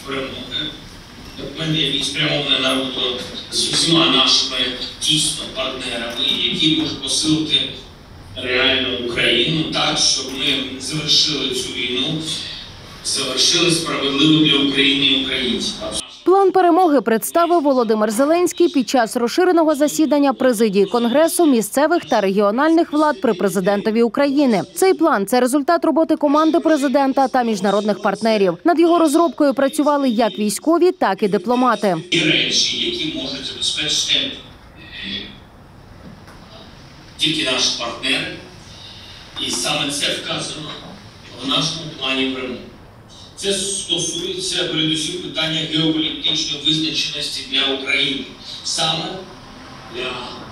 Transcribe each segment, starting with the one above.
перемоги. Документ, який спрямований на роботу з усіма нашими дійсно партнерами, які можуть посилити реально Україну так, щоб ми завершили цю війну, завершили справедливо для України і українців. План перемоги представив Володимир Зеленський під час розширеного засідання президії Конгресу місцевих та регіональних влад при президентові України. Цей план – це результат роботи команди президента та міжнародних партнерів. Над його розробкою працювали як військові, так і дипломати. Є речі, які можуть забезпечити тільки наші партнери, і саме це вказано в нашому плані перемоги. Це стосується передусім питання геополітичної визначеності для України. Саме для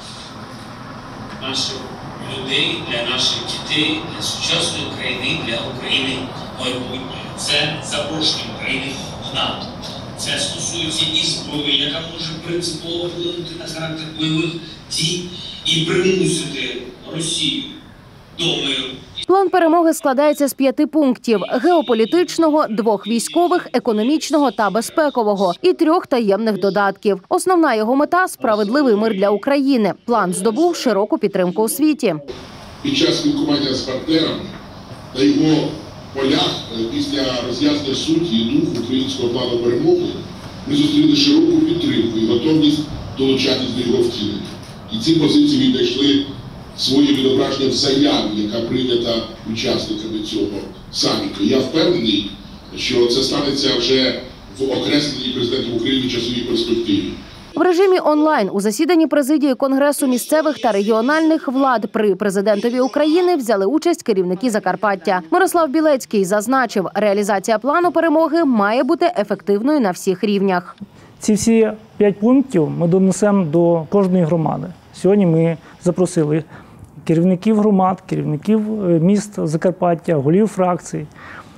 наших людей, для наших дітей, для сучасної країни, для України майбутньої. Це запрошення України в НАТО. Це стосується і зброї, яка може принципово вплинути на характер бойових дій і примусити Росію до миру. План перемоги складається з 5 пунктів – геополітичного, 2 військових, економічного та безпекового і 3 таємних додатків. Основна його мета – справедливий мир для України. План здобув широку підтримку у світі. Під час спілкування з партнерами на його полях після роз'яснення суті і духу українського плану перемоги ми зустріли широку підтримку і готовність долучатись до його втілення. І ці позиції відійшли своє відображення в заяві, яка прийнята учасниками цього саміту. Я впевнений, що це станеться вже в окресленій президентом України часовій перспективі. В режимі онлайн у засіданні президії Конгресу місцевих та регіональних влад при президентові України взяли участь керівники Закарпаття. Мирослав Білецький зазначив, реалізація плану перемоги має бути ефективною на всіх рівнях. Ці всі 5 пунктів ми донесемо до кожної громади. Сьогодні ми запросили керівників громад, керівників міст Закарпаття, голів фракцій.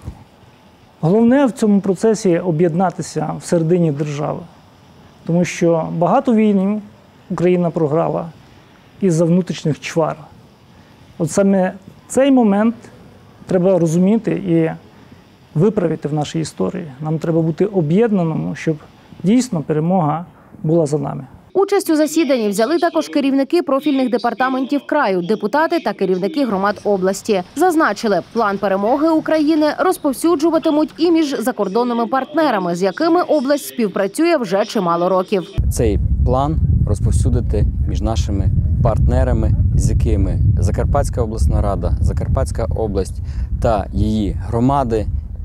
Головне в цьому процесі об'єднатися всередині держави. Тому що багато війн Україна програла із-за внутрішніх чвар. От саме цей момент треба розуміти і виправити в нашій історії. Нам треба бути об'єднаними, щоб дійсно перемога була за нами. Участь у засіданні взяли також керівники профільних департаментів краю, депутати та керівники громад області. Зазначили, план перемоги України розповсюджуватимуть і між закордонними партнерами, з якими область співпрацює вже чимало років. Цей план розповсюдити між нашими партнерами, з якими Закарпатська обласна рада, Закарпатська область та її громади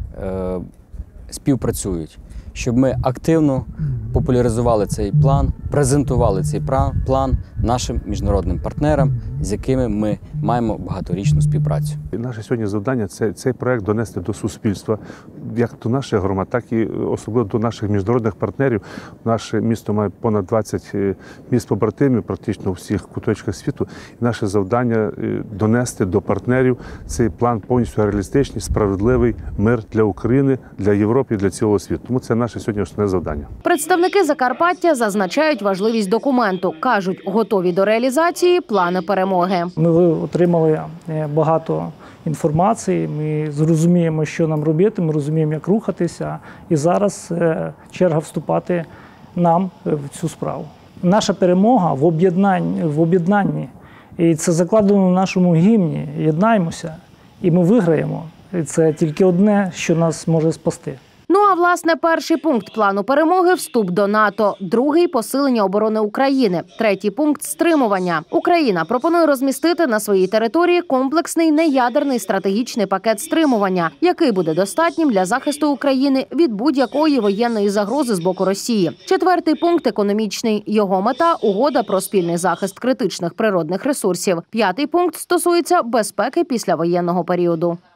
співпрацюють, щоб ми активно популяризували цей план, презентували цей план нашим міжнародним партнерам, з якими ми маємо багаторічну співпрацю. Наше сьогодні завдання – цей проект донести до суспільства, як до наших громад, так і особливо до наших міжнародних партнерів. Наше місто має понад 20 міст-побратимів практично у всіх куточках світу. І наше завдання – донести до партнерів цей план повністю реалістичний, справедливий мир для України, для Європи і для цілого світу. Тому це наше сьогодні основне завдання. Представники Закарпаття зазначають важливість документу. Кажуть, готові до реалізації плани перемоги. Ми отримали багато інформації, ми зрозуміємо, що нам робити, ми розуміємо, як рухатися. І зараз черга вступати нам в цю справу. Наша перемога в об'єднанні. І це закладено в нашому гімні. Єднаймося, і ми виграємо. І це тільки одне, що нас може спасти. Ну а власне перший пункт плану перемоги – вступ до НАТО, другий – посилення оборони України, третій пункт – стримування. Україна пропонує розмістити на своїй території комплексний неядерний стратегічний пакет стримування, який буде достатнім для захисту України від будь-якої воєнної загрози з боку Росії. Четвертий пункт – економічний. Його мета – угода про спільний захист критичних природних ресурсів. П'ятий пункт стосується безпеки післявоєнного періоду.